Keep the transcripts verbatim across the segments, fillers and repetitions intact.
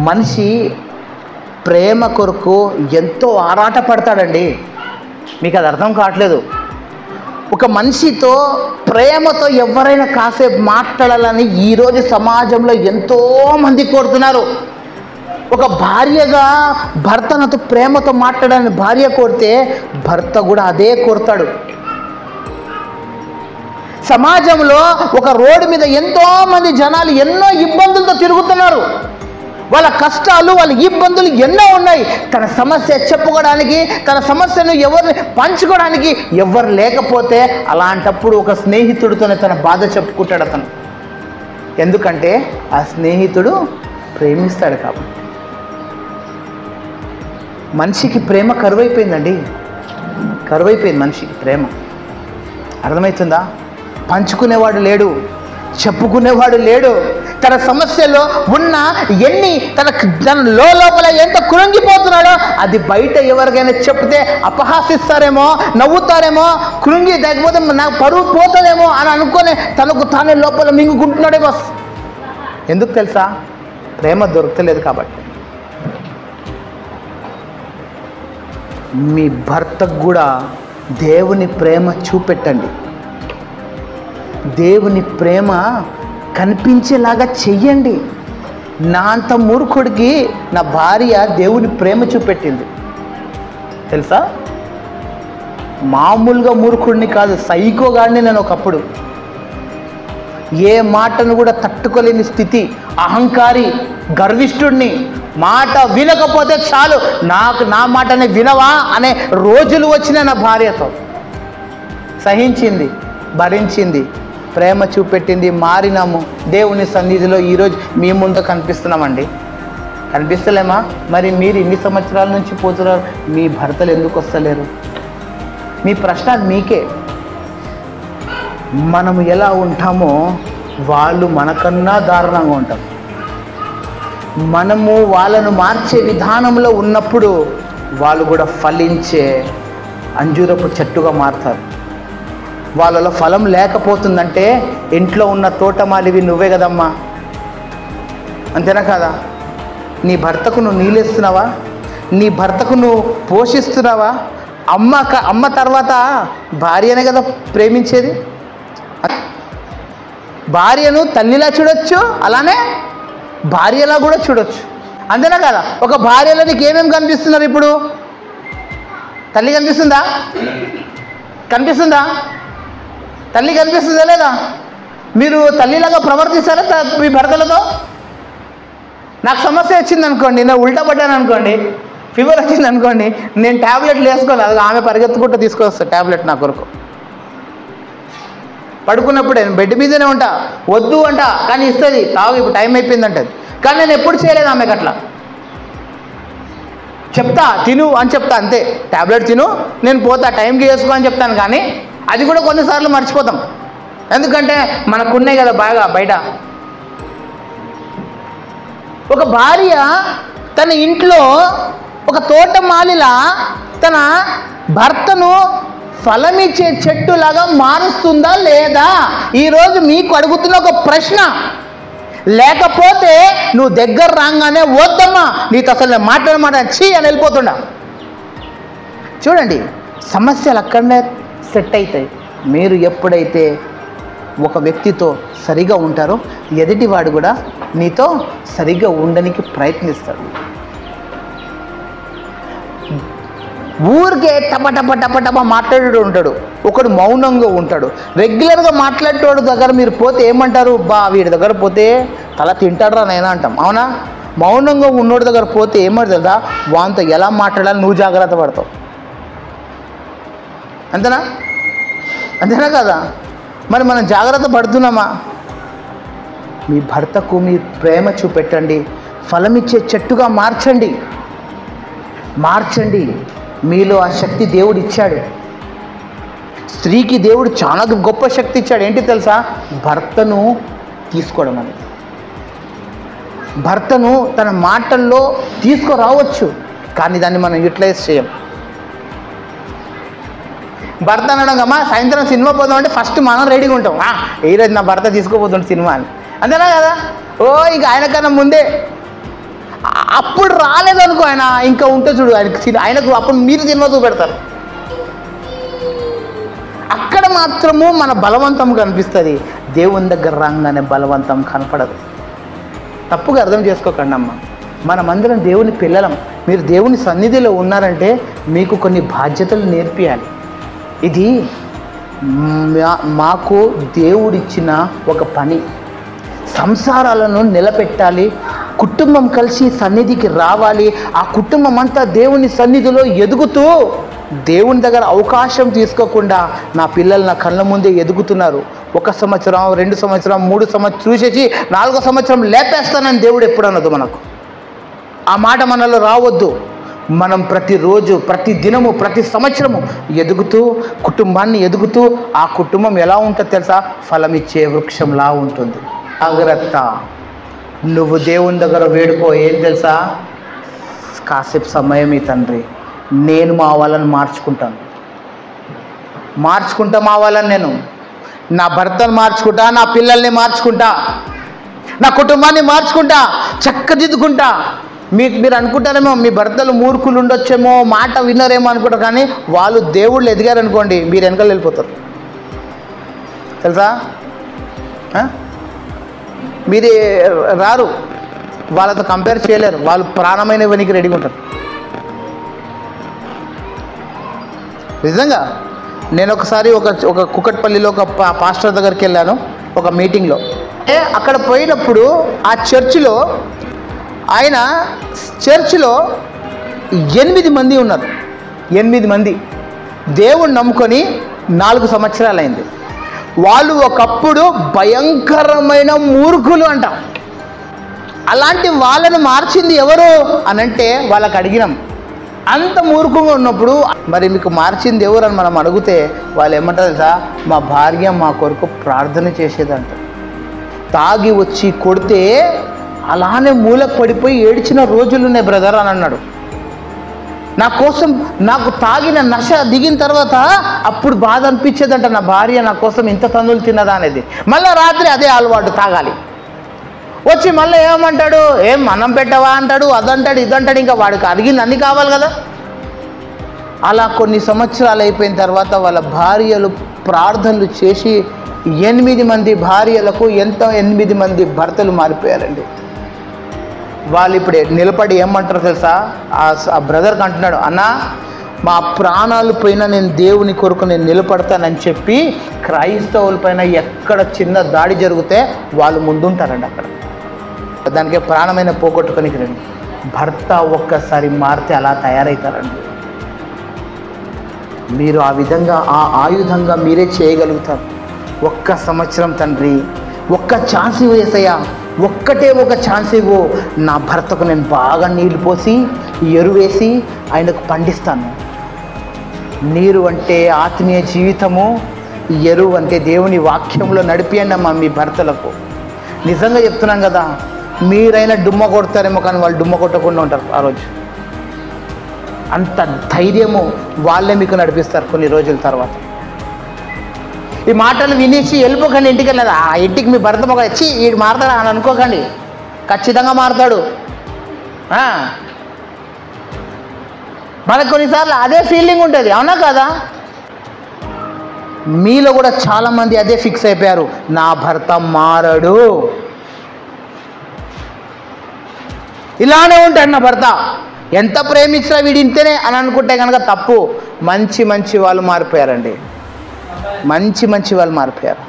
మనిషి ప్రేమ కొరకు ఎంతో ఆరాట పడతాడండి. మీకు అది అర్థం కావట్లేదు. ఒక మనిషితో ప్రేమతో ఎవరైనా కాసేపు మాట్లాడాలని ఈరోజు సమాజంలో ఎంతోమంది కోరుతున్నారు. ఒక భార్యగా భర్తనతో ప్రేమతో మాట్లాడాలని భార్య కోరితే భర్త కూడా అదే కోరుతాడు. సమాజంలో ఒక రోడ్డు మీద ఎంతోమంది జనాలు ఎన్నో ఇబ్బందులతో తిరుగుతున్నారు. వాళ్ళ కష్టాలు, వాళ్ళ ఇబ్బందులు ఎన్నో ఉన్నాయి. తన సమస్య చెప్పుకోవడానికి, తన సమస్యను ఎవరిని పంచుకోవడానికి ఎవరు లేకపోతే అలాంటప్పుడు ఒక స్నేహితుడితోనే తన బాధ చెప్పుకుంటాడు అతను. ఎందుకంటే ఆ స్నేహితుడు ప్రేమిస్తాడు కాబట్టి. మనిషికి ప్రేమ కరువైపోయిందండి. కరువైపోయింది మనిషికి ప్రేమ. అర్థమవుతుందా? పంచుకునేవాడు లేడు, చెప్పుకునేవాడు లేడు. తన సమస్యలో ఉన్న ఎన్ని తన తన లోపల ఎంత కృంగిపోతున్నాడో అది బయట ఎవరికైనా చెప్తే అపహాసిస్తారేమో, నవ్వుతారేమో, కృంగి లేకపోతే నాకు పరువు పోతుందేమో అని అనుకొని తనకు తానే లోపల మింగుకుంటున్నాడే బస్. ఎందుకు తెలుసా? ప్రేమ దొరకలేదు కాబట్టి. మీ భర్తకు కూడా దేవుని ప్రేమ చూపెట్టండి. దేవుని ప్రేమ కనిపించేలాగా చెయ్యండి. నా అంత మూర్ఖుడికి నా భార్య దేవుని ప్రేమ చూపెట్టింది తెలుసా? మామూలుగా మూర్ఖుడిని కాదు, సైకోగాడిని నేను ఒకప్పుడు. ఏ మాటను కూడా తట్టుకోలేని స్థితి, అహంకారి, గర్విష్ఠుడిని. మాట వినకపోతే చాలు, నాకు నా మాటని వినవా అనే రోజులు వచ్చిన నా భార్యతో. సహించింది, భరించింది, ప్రేమ చూపెట్టింది, మారినాము. దేవుని సన్నిధిలో ఈరోజు మీ ముందు కనిపిస్తున్నామండి. కనిపిస్తలేమా? మరి మీరు ఇన్ని సంవత్సరాల నుంచి పోతున్నారు, మీ భర్తలు ఎందుకు వస్తలేరు? మీ ప్రశ్న మీకే. మనము ఎలా ఉంటామో వాళ్ళు మనకన్నా దారుణంగా ఉంటాం. మనము వాళ్ళను మార్చే విధానంలో ఉన్నప్పుడు వాళ్ళు కూడా ఫలించే అంజూరపు చెట్టుగా మారుతారు. వాళ్ళలో ఫలం లేకపోతుందంటే ఇంట్లో ఉన్న తోటమాలివి నువ్వే కదమ్మా, అంతేనా కదా? నీ భర్తకు నువ్వు నీళ్ళిస్తున్నావా? నీ భర్తకు నువ్వు పోషిస్తున్నావా? అమ్మ అమ్మ తర్వాత భార్యనే కదా ప్రేమించేది. భార్యను తల్లిలా చూడొచ్చు, అలానే భార్యలా కూడా చూడొచ్చు, అంతేనా కదా? ఒక భార్యలో నీకు ఏమేమి కనిపిస్తున్నారు ఇప్పుడు? తల్లి కనిపిస్తుందా? కనిపిస్తుందా? తల్లి కనిపిస్తుందా లేదా? మీరు తల్లిలాగా ప్రవర్తిస్తారా మీ భర్తలతో? నాకు సమస్య వచ్చింది అనుకోండి, నేను ఉల్టా పడ్డాను అనుకోండి, ఫీవర్ వచ్చింది అనుకోండి, నేను ట్యాబ్లెట్లు వేసుకోవాలి. అది ఆమె పరిగెత్తుకుంటూ తీసుకొస్తా ట్యాబ్లెట్ నా కొరకు. పడుకున్నప్పుడే బెడ్ మీదనే ఉంటా, వద్దు అంట కానీ ఇస్తుంది, తాగు ఇప్పుడు టైం అయిపోయింది అంటది. కానీ నేను ఎప్పుడు చేయలేదు ఆమెకు అట్లా. చెప్తా తిను అని చెప్తా, అంతే. ట్యాబ్లెట్ తిను, నేను పోతా, టైంకి వేసుకో అని చెప్తాను. కానీ అది కూడా కొన్నిసార్లు మర్చిపోతాం. ఎందుకంటే మనకున్నాయి కదా బాగా బయట. ఒక భార్య తన ఇంట్లో ఒక తోటమాలిలా తన భర్తను ఫలమిచ్చే చెట్టులాగా మారుస్తుందా లేదా? ఈరోజు మీకు అడుగుతున్న ఒక ప్రశ్న. లేకపోతే నువ్వు దగ్గర రాగానే వద్దమ్మా నీతో అసలు నేను మాట్లాడమాట చీ అని వెళ్ళిపోతుండా. చూడండి, సమస్యలు అక్కడనే సెట్ అవుతాయి. మీరు ఎప్పుడైతే ఒక వ్యక్తితో సరిగా ఉంటారో ఎదుటివాడు కూడా నీతో సరిగా ఉండడానికి ప్రయత్నిస్తాడు. ఊరికే టప టప టప టప మాట్లాడేటోడు ఉంటాడు, ఒకడు మౌనంగా ఉంటాడు. రెగ్యులర్గా మాట్లాడేటోడు దగ్గర మీరు పోతే ఏమంటారు? బా వీడి దగ్గర పోతే తల తింటాడరా నైనా అంటాం, అవునా? మౌనంగా ఉన్నోడి దగ్గర పోతే ఏమంటారు కదా, వాంతో ఎలా మాట్లాడాలి నువ్వు జాగ్రత్త పడతావు, అంతేనా? అంతేనా కదా? మరి మనం జాగ్రత్త పడుతున్నామా? మీ భర్తకు మీ ప్రేమ చూపెట్టండి, ఫలమిచ్చే చెట్టుగా మార్చండి మార్చండి మీలో ఆ శక్తి దేవుడు ఇచ్చాడు. స్త్రీకి దేవుడు చాలా గొప్ప శక్తి ఇచ్చాడు. ఏంటి తెలుసా? భర్తను తీసుకోవడం అనేది. భర్తను తన మాటల్లో తీసుకురావచ్చు, కానీ దాన్ని మనం యూటిలైజ్ చేయం. భర్త అనడం అమ్మా సాయంత్రం సినిమా పోదాం అంటే ఫస్ట్ మనం రెడీగా ఉంటాం. ఈరోజు నా భర్త తీసుకోపోతుండే సినిమా అని, అంతేనా కదా? ఓ ఇక ఆయన కన్నా ముందే అప్పుడు రాలేదనుకో ఆయన ఇంకా ఉంటే చూడు ఆయనకి ఆయనకు అప్పుడు మీరు సినిమా చూపెడతారు. అక్కడ మాత్రము మన బలవంతం కనిపిస్తుంది, దేవుని దగ్గర రాగానే బలవంతం కనపడదు. తప్పుగా అర్థం చేసుకోకండి అమ్మ, మనమందరం దేవుని పిల్లలం. మీరు దేవుని సన్నిధిలో ఉన్నారంటే మీకు కొన్ని బాధ్యతలు నేర్పియాలి. ఇది మాకు దేవుడిచ్చిన ఒక పని. సంసారాలను నిలబెట్టాలి, కుటుంబం కలిసి సన్నిధికి రావాలి. ఆ కుటుంబం అంతా దేవుని సన్నిధిలో ఎదుగుతూ దేవుని దగ్గర అవకాశం తీసుకోకుండా నా పిల్లలు నా కళ్ళ ముందే ఎదుగుతున్నారు. ఒక సంవత్సరం, రెండు సంవత్సరం, మూడు సంవత్సరం చూసేసి నాలుగో సంవత్సరం లేపేస్తానని దేవుడు ఎప్పుడు అన్నదు. మనకు ఆ మాట మనలో రావద్దు. మనం ప్రతిరోజు, ప్రతి దినము, ప్రతి సంవత్సరము ఎదుగుతూ కుటుంబాన్ని ఎదుగుతూ ఆ కుటుంబం ఎలా ఉంటుందో తెలుసా? ఫలమిచ్చే వృక్షంలా ఉంటుంది. జాగ్రత్త, నువ్వు దేవుని దగ్గర వేడుకో. ఏం తెలుసా? కాసేపు సమయం ఈ తండ్రి, నేను మా వాళ్ళని మార్చుకుంటాను, మార్చుకుంటా మా వాళ్ళని, నేను నా భర్తను మార్చుకుంటా, నా పిల్లల్ని మార్చుకుంటా, నా కుటుంబాన్ని మార్చుకుంటా, చక్కదిద్దుకుంటా. మీకు మీరు అనుకుంటారేమో మీ భర్తలు మూర్ఖులు ఉండొచ్చేమో, మాట విన్నారేమో అనుకుంటారు. కానీ వాళ్ళు దేవుళ్ళు ఎదిగారనుకోండి, మీరు వెనకాల వెళ్ళిపోతారు తెలుసా? మీరే రారు, వాళ్ళతో కంపేర్ చేయలేరు. వాళ్ళు ప్రాణమైన వెనికి రెడీగా ఉంటారు. నిజంగా నేను ఒకసారి ఒక ఒక కుకట్పల్లిలో ఒక పాస్టర్ దగ్గరికి వెళ్ళాను ఒక మీటింగ్లో. అక్కడ పోయినప్పుడు ఆ చర్చిలో ఆయన చర్చిలో ఎనిమిది మంది ఉన్నారు. ఎనిమిది మంది దేవుణ్ణి నమ్ముకొని నాలుగు సంవత్సరాలు అయింది. వాళ్ళు ఒకప్పుడు భయంకరమైన మూర్ఖులు అంట. అలాంటి వాళ్ళని మార్చింది ఎవరు అనంటే వాళ్ళకి అడిగినాం. అంత మూర్ఖంగా ఉన్నప్పుడు మరి మీకు మార్చింది ఎవరు అని మనం అడిగితే వాళ్ళు ఏమంటారు తెలుసా? మా భార్య మా కొరకు ప్రార్థన చేసేదంట. తాగి వచ్చి కొడితే అలానే మూలకు పడిపోయి ఏడ్చిన రోజులున్నాయి బ్రదర్ అని అన్నాడు. నా కోసం, నాకు తాగిన నశ దిగిన తర్వాత అప్పుడు బాధ అనిపించేదంట, నా భార్య నా కోసం ఇంత తన్నులు తిన్నదా అనేది. మళ్ళీ రాత్రి అదే అలవాటు, తాగాలి. వచ్చి మళ్ళీ ఏమంటాడు? ఏం అన్నం పెట్టవా అంటాడు, అదంటాడు, ఇదంటాడు. ఇంకా వాడికి అడిగింది అన్నీ కావాలి కదా. అలా కొన్ని సంవత్సరాలు అయిపోయిన తర్వాత వాళ్ళ భార్యలు ప్రార్థనలు చేసి ఎనిమిది మంది భార్యలకు ఎంతో ఎనిమిది మంది భర్తలు మారిపోయారండి. వాళ్ళు ఇప్పుడు నిలబడి ఏమంటారు తెలుసా? ఆ బ్రదర్కి అంటున్నాడు, అన్నా మా ప్రాణాలు పైన నేను దేవుని కొరకు నేను నిలబడతానని చెప్పి క్రైస్తవుల పైన ఎక్కడ చిన్న దాడి జరిగితే వాళ్ళు ముందుంటారండి. అక్కడ దానికి ప్రాణమైన పోగొట్టుకొని రండి. భర్త ఒక్కసారి మారితే అలా తయారవుతారండి. మీరు ఆ విధంగా ఆ ఆయుధంగా మీరే చేయగలుగుతారు. ఒక్క సంవత్సరం తండ్రి, ఒక్క ఛాన్స్ ఇవ్వేసయ్యా, ఒక్కటే ఒక ఛాన్స్ ఇవ్వు. నా భర్తకు నేను బాగా నీళ్ళు పోసి ఎరువేసి ఆయనకు పండిస్తాను. నీరు అంటే ఆత్మీయ జీవితము, ఎరువు అంటే దేవుని వాక్యంలో నడిపియండి అమ్మా మీ భర్తలకు. నిజంగా చెప్తున్నాం కదా, మీరైనా డుమ్మ కొడతారేమో కానీ వాళ్ళు డుమ్మ కొట్టకుండా ఉంటారు ఆ రోజు. అంత ధైర్యము వాళ్ళే మీకు నడిపిస్తారు కొన్ని రోజుల తర్వాత. ఈ మాటలు వినేసి వెళ్ళిపోకండి ఇంటికి. వెళ్ళదు ఆ ఇంటికి మీ భర్త మొగ వచ్చి వీడు మారుతాడు అని అనుకోకండి, ఖచ్చితంగా మారుతాడు. మనకు కొన్నిసార్లు అదే ఫీలింగ్ ఉంటుంది, అవునా కదా? మీలో కూడా చాలామంది అదే ఫిక్స్ అయిపోయారు, నా భర్త మారడు, ఇలానే ఉంటాడు నా భర్త, ఎంత ప్రేమించినా వీడి ఇంతనే అని అనుకుంటే కనుక తప్పు. మంచి మంచి వాళ్ళు మారిపోయారండి, మంచి మంచి వాళ్ళు మారిపోయారు.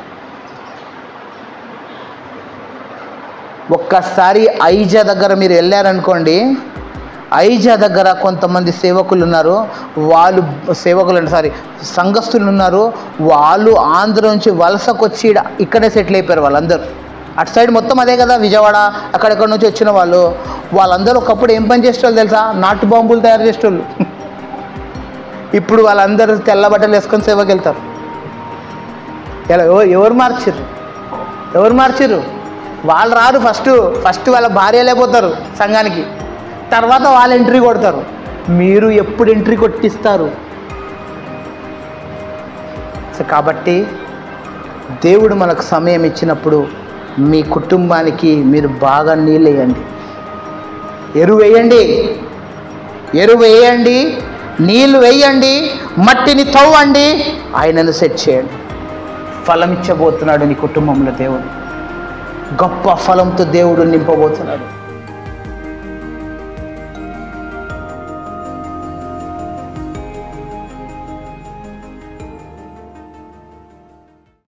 ఒక్కసారి ఐజా దగ్గర మీరు వెళ్ళారనుకోండి, ఐజా దగ్గర కొంతమంది సేవకులు ఉన్నారు. వాళ్ళు సేవకులు అంటే సారీ సంఘస్థులు ఉన్నారు. వాళ్ళు ఆంధ్ర నుంచి వలసకొచ్చి ఇక్కడే సెటిల్ అయిపోయారు వాళ్ళందరూ. అటు సైడ్ మొత్తం అదే కదా, విజయవాడ అక్కడెక్కడ నుంచి వచ్చిన వాళ్ళు. వాళ్ళందరూ ఒకప్పుడు ఏం పని చేసేవాళ్ళు తెలుసా? నాటు బాంబులు తయారు చేసేవాళ్ళు. ఇప్పుడు వాళ్ళందరూ తెల్ల బట్టలు వేసుకొని సేవకి వెళ్తారు. ఎలా ఎవరు మార్చిర్రు? ఎవరు మార్చిర్రు? వాళ్ళు రారు. ఫస్ట్ ఫస్ట్ వాళ్ళ భార్యలే పోతారు సంఘానికి, తర్వాత వాళ్ళు ఎంట్రీ కొడతారు. మీరు ఎప్పుడు ఎంట్రీ కొట్టిస్తారు? సో కాబట్టి దేవుడు మనకు సమయం ఇచ్చినప్పుడు మీ కుటుంబానికి మీరు బాగా నీళ్ళు వేయండి. ఎరువు వేయండి, ఎరువు వేయండి, నీళ్లు వేయండి, మట్టిని తవ్వండి, ఆయనను సెట్ చేయండి. ఫలం ఇచ్చబోతున్నాడు నీ కుటుంబంలో దేవుడు. గొప్ప ఫలంతో దేవుడు నింపబోతున్నాడు.